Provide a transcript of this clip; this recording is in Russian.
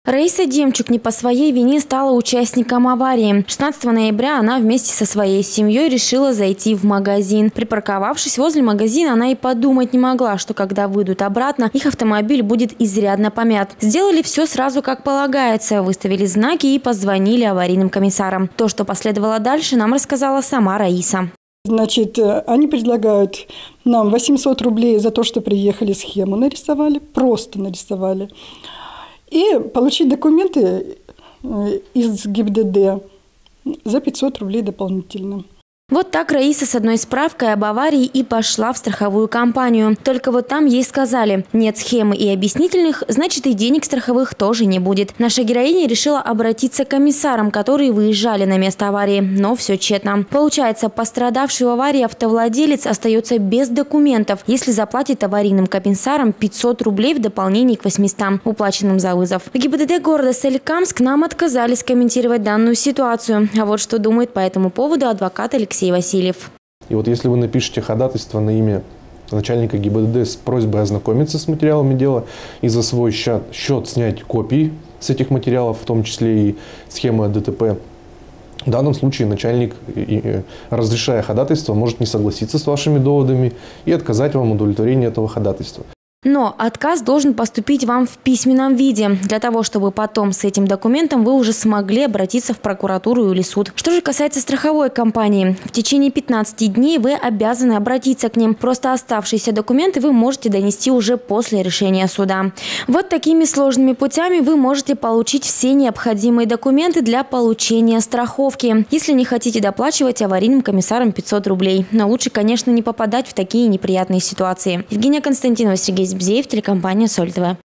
Раиса Демчук не по своей вине стала участником аварии. 16 ноября она вместе со своей семьей решила зайти в магазин. Припарковавшись возле магазина, она и подумать не могла, что когда выйдут обратно, их автомобиль будет изрядно помят. Сделали все сразу как полагается, выставили знаки и позвонили аварийным комиссарам. То, что последовало дальше, нам рассказала сама Раиса. Значит, они предлагают нам 800 рублей за то, что приехали, схему нарисовали, просто нарисовали. И получить документы из ГИБДД за 500 рублей дополнительно. Вот так Раиса с одной справкой об аварии и пошла в страховую компанию. Только вот там ей сказали, нет схемы и объяснительных, значит и денег страховых тоже не будет. Наша героиня решила обратиться к комиссарам, которые выезжали на место аварии, но все тщетно. Получается, пострадавший в аварии автовладелец остается без документов, если заплатит аварийным комиссарам 500 рублей в дополнение к 800, уплаченным за вызов. В ГИБДД города Соликамск нам отказались комментировать данную ситуацию. А вот что думает по этому поводу адвокат Алексей Васильев. И вот если вы напишете ходатайство на имя начальника ГИБДД с просьбой ознакомиться с материалами дела и за свой счет снять копии с этих материалов, в том числе и схемы ДТП, в данном случае начальник, разрешая ходатайство, может не согласиться с вашими доводами и отказать вам в удовлетворении этого ходатайства. Но отказ должен поступить вам в письменном виде, для того, чтобы потом с этим документом вы уже смогли обратиться в прокуратуру или суд. Что же касается страховой компании, в течение 15 дней вы обязаны обратиться к ним. Просто оставшиеся документы вы можете донести уже после решения суда. Вот такими сложными путями вы можете получить все необходимые документы для получения страховки, если не хотите доплачивать аварийным комиссарам 500 рублей. Но лучше, конечно, не попадать в такие неприятные ситуации. Евгения Константинова, Сергей Бзеев, телекомпания Соль ТВ.